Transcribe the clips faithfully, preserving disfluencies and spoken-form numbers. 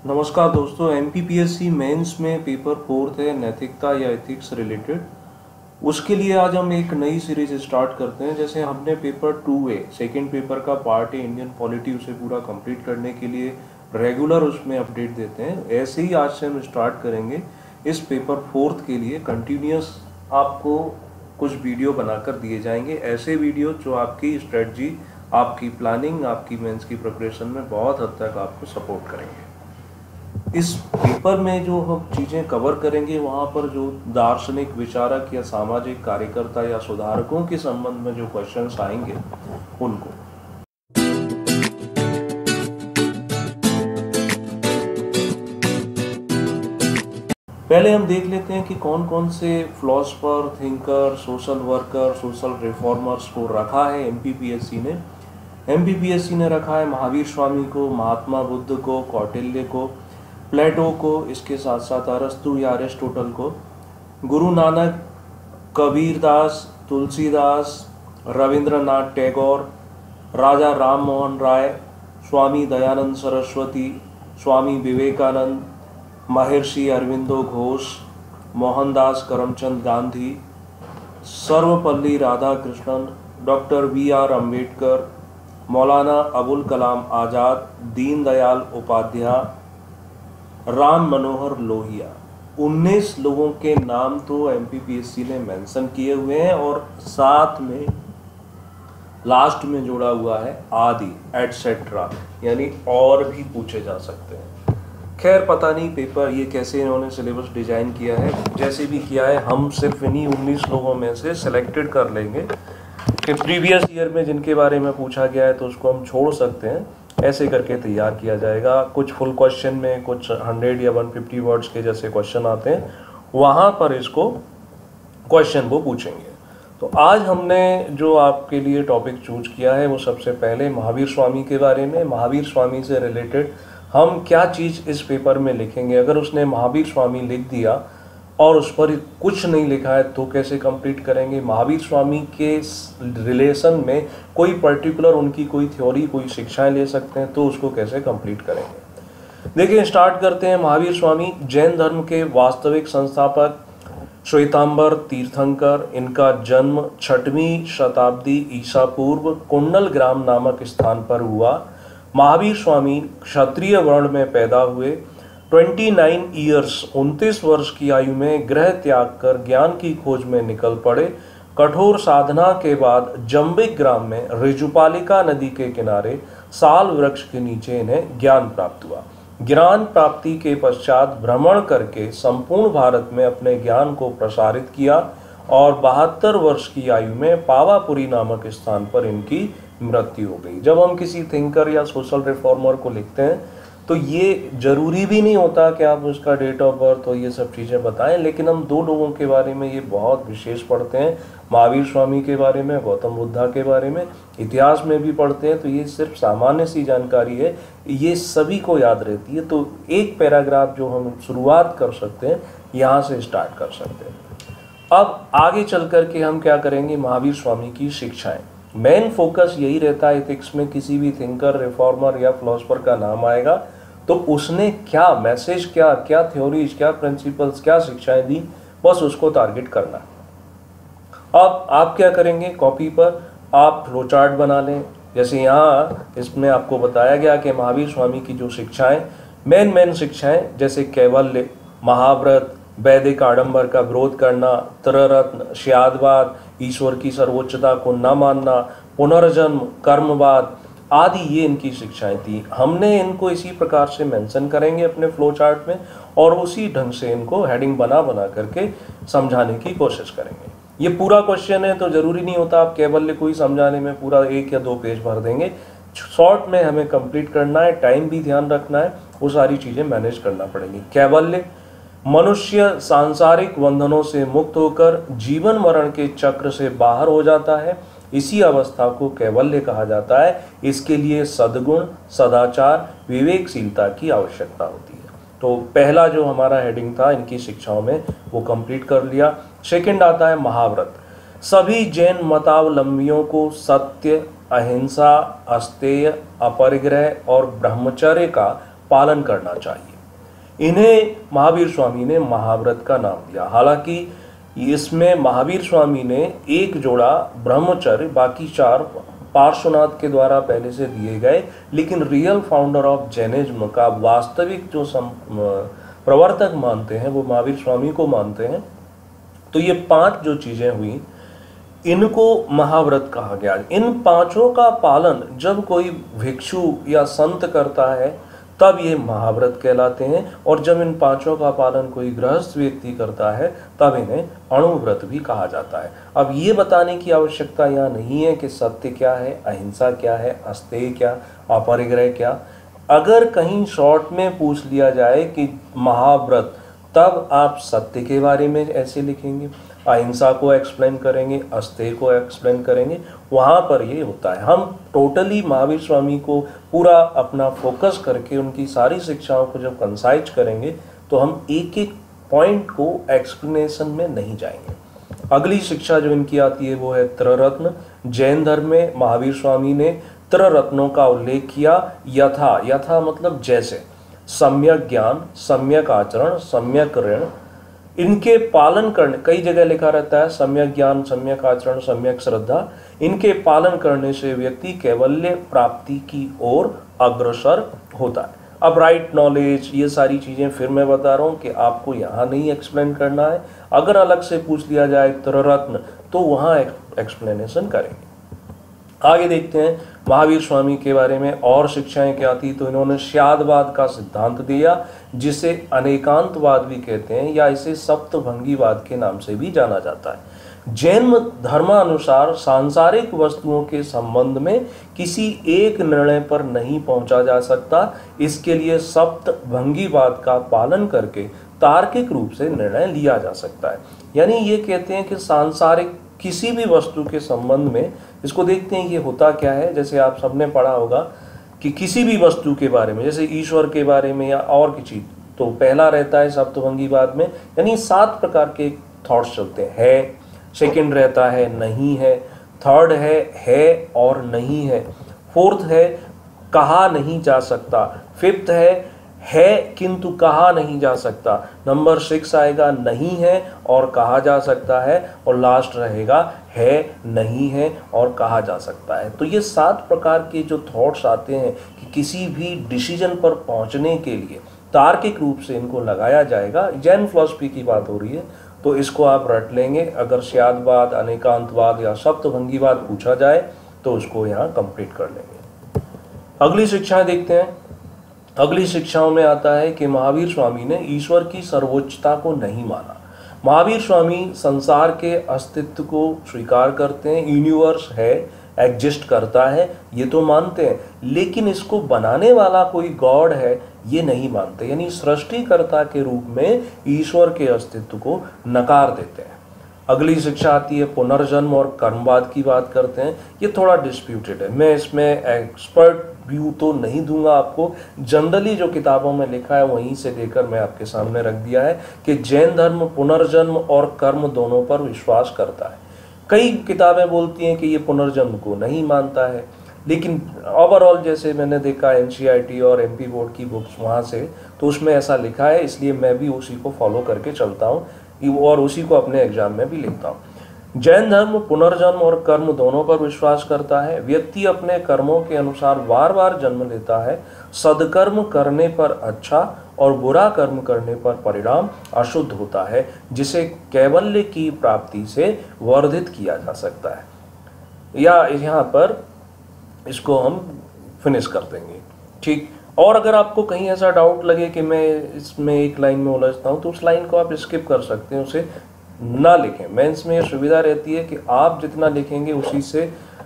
नमस्कार दोस्तों, M P P S C mains में पेपर फोर्थ है नैतिकता या एथिक्स रिलेटेड। उसके लिए आज हम एक नई सीरीज स्टार्ट करते हैं। जैसे हमने paper two A second paper का पार्ट है इंडियन पॉलिटी, उसे पूरा कंप्लीट करने के लिए रेगुलर उसमें अपडेट देते हैं, ऐसे ही आज से हम स्टार्ट करेंगे इस पेपर फोर्थ के लिए कंटिन्यूस आपको कुछ वीडियो बनाकर दिए जाएंगे। ऐसे वीडियो जो आपकी स्ट्रेटजी, आपकी प्लानिंग, आपकी मेंस की प्रिपरेशन में बहुत हद तक आपको सपोर्ट करेंगे। इस पेपर में जो हम चीज़ें कवर करेंगे वहाँ पर जो दार्शनिक, विचारक या सामाजिक कार्यकर्ता या सुधारकों के संबंध में जो क्वेश्चंस आएंगे उनको पहले हम देख लेते हैं कि कौन कौन से philosopher, thinker, social worker, social reformers को रखा है M P P S C ने। M P P S C ने रखा है महावीर स्वामी को, महात्मा बुद्ध को, कौटिल्य को, प्लेटो को, इसके साथ साथ अरस्तु या अरिस्टोटल को, गुरु नानक, कबीरदास, तुलसीदास, रविंद्रनाथ टैगोर, राजा Ram Mohan Roy, Swami Dayanand Saraswati, Swami Vivekananda, Maharshi Aurobindo Ghosh, Mohandas Karamchand Gandhi, Sarvepalli Radhakrishnan, doctor V R Ambedkar, Maulana Abul Kalam Azad, Deendayal Upadhyay, Ram Manohar Lohia. उन्नीस लोगों के नाम तो M P P S C ने मेंशन किए हुए हैं और साथ में लास्ट में जोड़ा हुआ है आदि एटसेट्रा, यानी और भी पूछे जा सकते हैं। खैर पता नहीं पेपर ये कैसे इन्होंने सिलेबस डिजाइन किया है, जैसे भी किया है हम सिर्फ इन्हीं उन्नीस लोगों में से सिलेक्टेड कर लेंगे कि प्रीवियस ईयर में जिनके बारे में पूछा गया है तो उसको हम छोड़ सकते हैं। ऐसे करके तैयार किया जाएगा। कुछ फुल क्वेश्चन में कुछ हंड्रेड या वन फिफ्टी वर्ड्स के जैसे क्वेश्चन आते हैं, वहाँ पर इसको क्वेश्चन को पूछेंगे। तो आज हमने जो आपके लिए टॉपिक चूज किया है वो सबसे पहले महावीर स्वामी के बारे में। महावीर स्वामी से रिलेटेड हम क्या चीज़ इस पेपर में लिखेंगे। अगर उसने महावीर स्वामी लिख दिया और उस पर कुछ नहीं लिखा है तो कैसे कंप्लीट करेंगे। महावीर स्वामी के रिलेशन में कोई पर्टिकुलर उनकी कोई थ्योरी, कोई शिक्षाएं ले सकते हैं तो उसको कैसे कंप्लीट करेंगे। देखिए स्टार्ट करते हैं। महावीर स्वामी जैन धर्म के वास्तविक संस्थापक, श्वेतांबर तीर्थंकर। इनका जन्म छठवीं शताब्दी ईसा पूर्व कुंडल ग्राम नामक स्थान पर हुआ। महावीर स्वामी क्षत्रिय वर्ण में पैदा हुए। उनतीस ईयर्स उनतीस वर्ष की आयु में गृह त्याग कर ज्ञान की खोज में निकल पड़े। कठोर साधना के बाद जंबिक ग्राम में ऋजुपालिका नदी के किनारे साल वृक्ष के नीचे इन्हें ज्ञान प्राप्त हुआ। ज्ञान प्राप्ति के पश्चात भ्रमण करके संपूर्ण भारत में अपने ज्ञान को प्रसारित किया और बहत्तर वर्ष की आयु में पावापुरी नामक स्थान पर इनकी मृत्यु हो गई। जब हम किसी थिंकर या सोशल रिफॉर्मर को लिखते हैं तो ये जरूरी भी नहीं होता कि आप उसका डेट ऑफ बर्थ और ये सब चीज़ें बताएं, लेकिन हम दो लोगों के बारे में ये बहुत विशेष पढ़ते हैं। महावीर स्वामी के बारे में, गौतम बुद्धा के बारे में इतिहास में भी पढ़ते हैं, तो ये सिर्फ सामान्य सी जानकारी है, ये सभी को याद रहती है। तो एक पैराग्राफ जो हम शुरुआत कर सकते हैं यहाँ से स्टार्ट कर सकते हैं। अब आगे चल कर के हम क्या करेंगे, महावीर स्वामी की शिक्षाएँ। मेन फोकस यही रहता है एथिक्स में, किसी भी थिंकर, रिफॉर्मर या फिलोसफर का नाम आएगा तो उसने क्या मैसेज, क्या क्या थ्योरीज, क्या प्रिंसिपल्स, क्या शिक्षाएं दी, बस उसको टारगेट करना है। अब आप क्या करेंगे, कॉपी पर आप फ्लो चार्ट बना लें। जैसे यहाँ इसमें आपको बताया गया कि महावीर स्वामी की जो शिक्षाएं, मेन मेन शिक्षाएं जैसे कैवल्य, महाव्रत, वैदिक आडंबर का विरोध करना, त्रिरत्न, श्यादवाद, ईश्वर की सर्वोच्चता को न मानना, पुनर्जन्म, कर्मवाद आदि, ये इनकी शिक्षाएं थी। हमने इनको इसी प्रकार से मेंशन करेंगे अपने फ्लो चार्ट में और उसी ढंग से इनको हेडिंग बना बना करके समझाने की कोशिश करेंगे। ये पूरा क्वेश्चन है तो जरूरी नहीं होता आप कैवल्य को ही समझाने में पूरा एक या दो पेज भर देंगे। शॉर्ट में हमें कंप्लीट करना है, टाइम भी ध्यान रखना है, वो सारी चीज़ें मैनेज करना पड़ेंगी। कैवल्य, मनुष्य सांसारिक बंधनों से मुक्त होकर जीवन मरण के चक्र से बाहर हो जाता है, इसी अवस्था को कैवल्य कहा जाता है। इसके लिए सद्गुण, सदाचार, विवेकशीलता की आवश्यकता होती है। तो पहला जो हमारा हेडिंग था इनकी शिक्षाओं में वो कंप्लीट कर लिया। सेकंड आता है महाव्रत। सभी जैन मतावलंबियों को सत्य, अहिंसा, अस्तेय, अपरिग्रह और ब्रह्मचर्य का पालन करना चाहिए। इन्हें महावीर स्वामी ने महाव्रत का नाम दिया। हालांकि इसमें महावीर स्वामी ने एक जोड़ा ब्रह्मचर्य, बाकी चार पार्श्वनाथ के द्वारा पहले से दिए गए, लेकिन रियल फाउंडर ऑफ जैनिज्म का वास्तविक जो सम, प्रवर्तक मानते हैं वो महावीर स्वामी को मानते हैं। तो ये पांच जो चीजें हुई इनको महाव्रत कहा गया। इन पांचों का पालन जब कोई भिक्षु या संत करता है तब ये महाव्रत कहलाते हैं, और जब इन पांचों का पालन कोई गृहस्थ व्यक्ति करता है तब इन्हें अणुव्रत भी कहा जाता है। अब ये बताने की आवश्यकता यहाँ नहीं है कि सत्य क्या है, अहिंसा क्या है, अस्तेय क्या, अपरिग्रह क्या। अगर कहीं शॉर्ट में पूछ लिया जाए कि महाव्रत, तब आप सत्य के बारे में ऐसे लिखेंगे, अहिंसा को एक्सप्लेन करेंगे, अस्तेय को एक्सप्लेन करेंगे, वहाँ पर ये होता है। हम टोटली महावीर स्वामी को पूरा अपना फोकस करके उनकी सारी शिक्षाओं को जब कंसाइज करेंगे तो हम एक एक पॉइंट को एक्सप्लेनेशन में नहीं जाएंगे। अगली शिक्षा जो इनकी आती है वो है त्रिरत्न। जैन धर्म में महावीर स्वामी ने त्रिरत्नों का उल्लेख किया। यथा, यथा मतलब जैसे, सम्यक ज्ञान, सम्यक आचरण, सम्यक ऋण, इनके पालन करने, कई जगह लिखा रहता है सम्यक ज्ञान, सम्यक आचरण, सम्यक श्रद्धा, इनके पालन करने से व्यक्ति कैवल्य प्राप्ति की ओर अग्रसर होता है। अब राइट नॉलेज, ये सारी चीजें फिर मैं बता रहा हूँ कि आपको यहाँ नहीं एक्सप्लेन करना है। अगर अलग से पूछ लिया जाए त्रिरत्न तो वहाँ एक्सप्लेनेशन करेंगे। आगे देखते हैं महावीर स्वामी के बारे में और शिक्षाएं क्या थी। तो इन्होंने स्यादवाद का सिद्धांत दिया, जिसे अनेकांतवाद भी कहते हैं, या इसे सप्तभंगीवाद के नाम से भी जाना जाता है। जैन धर्मानुसार सांसारिक वस्तुओं के संबंध में किसी एक निर्णय पर नहीं पहुंचा जा सकता। इसके लिए सप्तभंगीवाद का पालन करके तार्किक रूप से निर्णय लिया जा सकता है। यानी ये कहते हैं कि सांसारिक किसी भी वस्तु के संबंध में, इसको देखते हैं ये होता क्या है। जैसे आप सबने पढ़ा होगा कि किसी भी वस्तु के बारे में, जैसे ईश्वर के बारे में या और किसी, तो पहला रहता है सप्तभंगीवाद में, यानी सात प्रकार के थॉट्स चलते हैं। है, सेकंड रहता है नहीं है, थर्ड है है और नहीं है, फोर्थ है कहा नहीं जा सकता, फिफ्थ है है किंतु कहा नहीं जा सकता, नंबर सिक्स आएगा नहीं है और कहा जा सकता है, और लास्ट रहेगा है नहीं है और कहा जा सकता है। तो ये सात प्रकार के जो थॉट्स आते हैं कि किसी भी डिसीजन पर पहुंचने के लिए तार्किक रूप से इनको लगाया जाएगा। जैन फिलॉसफी की बात हो रही है तो इसको आप रट लेंगे। अगर स्यादवाद, अनेकांतवाद या सप्तभंगीवाद पूछा जाए तो उसको यहाँ कंप्लीट कर लेंगे। अगली शिक्षाएं देखते हैं। अगली शिक्षाओं में आता है कि महावीर स्वामी ने ईश्वर की सर्वोच्चता को नहीं माना। महावीर स्वामी संसार के अस्तित्व को स्वीकार करते हैं, यूनिवर्स है, एग्जिस्ट करता है, ये तो मानते हैं, लेकिन इसको बनाने वाला कोई गॉड है ये नहीं मानते। यानी सृष्टिकर्ता के रूप में ईश्वर के अस्तित्व को नकार देते हैं। अगली शिक्षा आती है पुनर्जन्म और कर्मवाद की बात करते हैं। ये थोड़ा डिस्प्यूटेड है, मैं इसमें एक्सपर्ट व्यू तो नहीं दूंगा आपको। जनरली जो किताबों में लिखा है वहीं से लेकर मैं आपके सामने रख दिया है कि जैन धर्म पुनर्जन्म और कर्म दोनों पर विश्वास करता है। कई किताबें बोलती हैं कि ये पुनर्जन्म को नहीं मानता है, लेकिन ओवरऑल जैसे मैंने देखा एनसीईआरटी और एमपी बोर्ड की बुक्स वहाँ से, तो उसमें ऐसा लिखा है, इसलिए मैं भी उसी को फॉलो करके चलता हूँ और उसी को अपने एग्जाम में भी लिखता हूँ। जैन धर्म पुनर्जन्म और कर्म दोनों पर विश्वास करता है। व्यक्ति अपने कर्मों के अनुसार बार बार जन्म लेता है। सदकर्म करने पर अच्छा और बुरा कर्म करने पर परिणाम अशुद्ध होता है, जिसे कैवल्य की प्राप्ति से वर्धित किया जा सकता है। या यहाँ पर इसको हम फिनिश कर देंगे, ठीक। और अगर आपको कहीं ऐसा डाउट लगे कि मैं इसमें एक लाइन में उलझता हूँ तो उस लाइन को आप स्किप कर सकते हैं, उसे ना लिखें। मेंस में ये सुविधा रहती है कि आप जितना लिखेंगे उसी से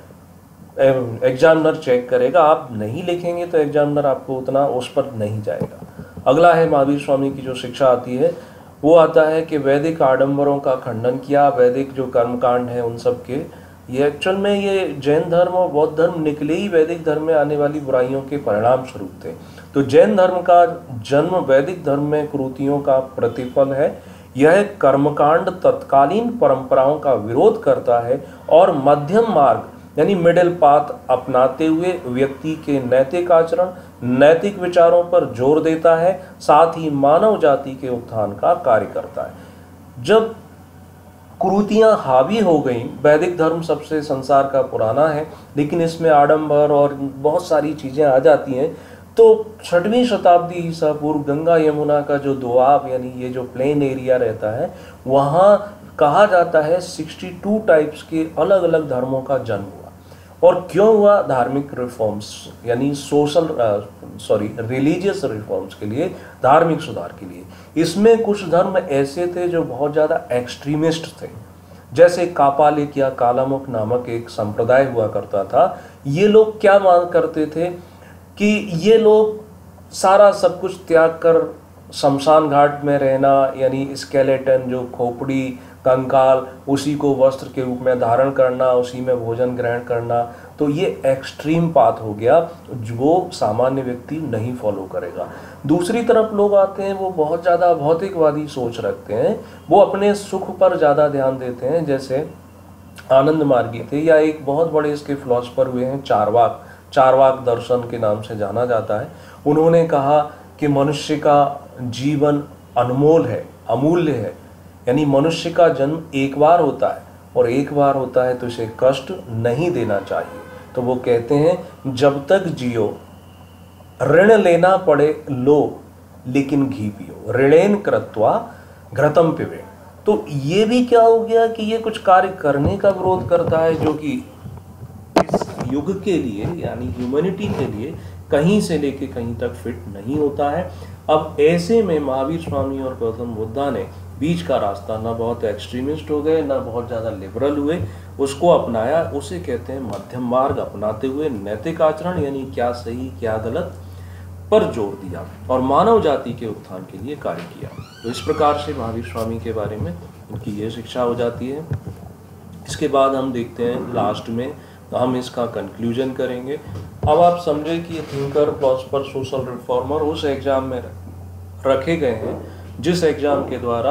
एग्जामिनर चेक करेगा। आप नहीं लिखेंगे तो एग्जामिनर आपको उतना उस पर नहीं जाएगा। अगला है महावीर स्वामी की जो शिक्षा आती है वो आता है कि वैदिक आडंबरों का खंडन किया। वैदिक जो कर्मकांड है उन सब के, ये एक्चुअल में ये जैन धर्म और बौद्ध धर्म निकले ही वैदिक धर्म में आने वाली बुराइयों के परिणाम स्वरूप थे। तो जैन धर्म का जन्म वैदिक धर्म में कुरीतियों का प्रतिफल है। यह कर्मकांड तत्कालीन परंपराओं का विरोध करता है और मध्यम मार्ग यानी मिडिल पाथ अपनाते हुए व्यक्ति के नैतिक आचरण, नैतिक विचारों पर जोर देता है, साथ ही मानव जाति के उत्थान का कार्य करता है। जब कुरीतियां हावी हो गई, वैदिक धर्म सबसे संसार का पुराना है, लेकिन इसमें आडंबर और बहुत सारी चीजें आ जाती हैं, तो छठवीं शताब्दी ईसा पूर्व गंगा यमुना का जो दोआब यानी ये जो प्लेन एरिया रहता है, वहाँ कहा जाता है बासठ टाइप्स के अलग अलग धर्मों का जन्म हुआ। और क्यों हुआ? धार्मिक रिफॉर्म्स यानी सोशल सॉरी रिलीजियस रिफॉर्म्स के लिए, धार्मिक सुधार के लिए। इसमें कुछ धर्म ऐसे थे जो बहुत ज़्यादा एक्सट्रीमिस्ट थे, जैसे कापालिक या कालामुख नामक एक संप्रदाय हुआ करता था। ये लोग क्या मान करते थे कि ये लोग सारा सब कुछ त्याग कर शमशान घाट में रहना, यानी स्केलेटन जो खोपड़ी कंकाल, उसी को वस्त्र के रूप में धारण करना, उसी में भोजन ग्रहण करना, तो ये एक्सट्रीम पाथ हो गया जो सामान्य व्यक्ति नहीं फॉलो करेगा। दूसरी तरफ लोग आते हैं, वो बहुत ज़्यादा भौतिकवादी सोच रखते हैं, वो अपने सुख पर ज़्यादा ध्यान देते हैं, जैसे आनंद मार्गी थे, या एक बहुत बड़े इसके फिलॉसफर हुए हैं चारवाक, चारवाक दर्शन के नाम से जाना जाता है। उन्होंने कहा कि मनुष्य का जीवन अनमोल है, अमूल्य है, यानी मनुष्य का जन्म एक बार होता है और एक बार होता है तो इसे कष्ट नहीं देना चाहिए। तो वो कहते हैं जब तक जियो ऋण लेना पड़े लो, लेकिन घी पियो, ऋणेन कृत्वा घृतम पिबे। तो ये भी क्या हो गया कि ये कुछ कार्य करने का विरोध करता है जो कि इस युग के लिए यानी ह्यूमैनिटी के लिए कहीं से लेके कहीं तक फिट नहीं होता है। अब ऐसे में महावीर स्वामी और गौतम बुद्धा ने बीच का रास्ता, ना बहुत एक्सट्रीमिस्ट हो गए ना बहुत ज़्यादा लिबरल हुए, उसको अपनाया। उसे कहते हैं मध्यम मार्ग, अपनाते हुए नैतिक आचरण यानी क्या सही क्या गलत पर जोर दिया और मानव जाति के उत्थान के लिए कार्य किया। तो इस प्रकार से महावीर स्वामी के बारे में उनकी ये शिक्षा हो जाती है। इसके बाद हम देखते हैं लास्ट में हम इसका कंक्लूजन करेंगे। अब आप समझे कि थिंकर, फिलॉसफर, सोशल रिफॉर्मर उस एग्जाम में रखे गए हैं जिस एग्जाम के द्वारा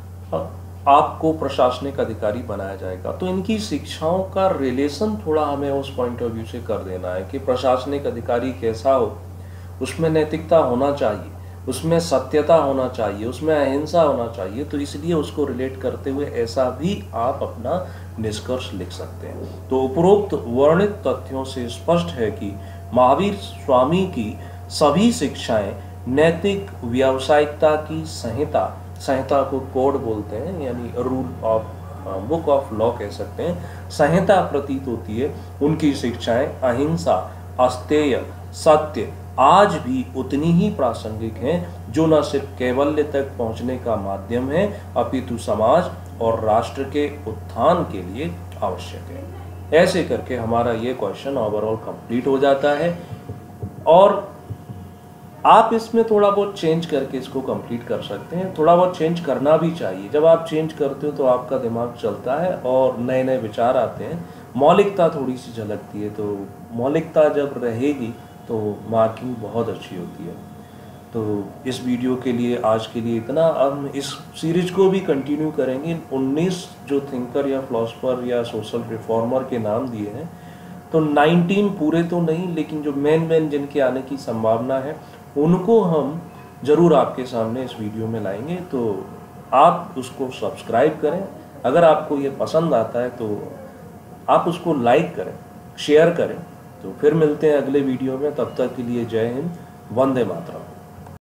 आपको प्रशासनिक अधिकारी बनाया जाएगा। तो इनकी शिक्षाओं का रिलेशन थोड़ा हमें उस पॉइंट ऑफ व्यू से कर देना है कि प्रशासनिक अधिकारी कैसा हो, उसमें नैतिकता होना चाहिए, उसमें सत्यता होना चाहिए, उसमें अहिंसा होना चाहिए। तो इसलिए उसको रिलेट करते हुए ऐसा भी आप अपना निष्कर्ष लिख सकते हैं। तो उपरोक्त वर्णित तथ्यों से स्पष्ट है कि महावीर स्वामी की सभी शिक्षाएं नैतिक व्यावसायिकता की संहिता, संहिता को कोड बोलते हैं यानी rule of book of law कह सकते हैं, संहिता प्रतीत होती है। उनकी शिक्षाएं अहिंसा, अस्तेय, सत्य आज भी उतनी ही प्रासंगिक हैं जो न सिर्फ कैवल्य तक पहुंचने का माध्यम है अपितु समाज और राष्ट्र के उत्थान के लिए आवश्यक है। ऐसे करके हमारा ये क्वेश्चन ओवरऑल कंप्लीट हो जाता है और आप इसमें थोड़ा बहुत चेंज करके इसको कंप्लीट कर सकते हैं। थोड़ा बहुत चेंज करना भी चाहिए। जब आप चेंज करते हो तो आपका दिमाग चलता है और नए नए विचार आते हैं, मौलिकता थोड़ी सी झलकती है। तो मौलिकता जब रहेगी तो मार्किंग बहुत अच्छी होती है। तो इस वीडियो के लिए आज के लिए इतना। अब इस सीरीज को भी कंटिन्यू करेंगे। उन्नीस जो थिंकर या फिलॉसफर या सोशल रिफॉर्मर के नाम दिए हैं, तो नाइनटीन पूरे तो नहीं, लेकिन जो मेन मेन जिनके आने की संभावना है उनको हम ज़रूर आपके सामने इस वीडियो में लाएंगे। तो आप उसको सब्सक्राइब करें। अगर आपको ये पसंद आता है तो आप उसको लाइक करें, शेयर करें। तो फिर मिलते हैं अगले वीडियो में। तब तक के लिए जय हिंद, वंदे मातरम।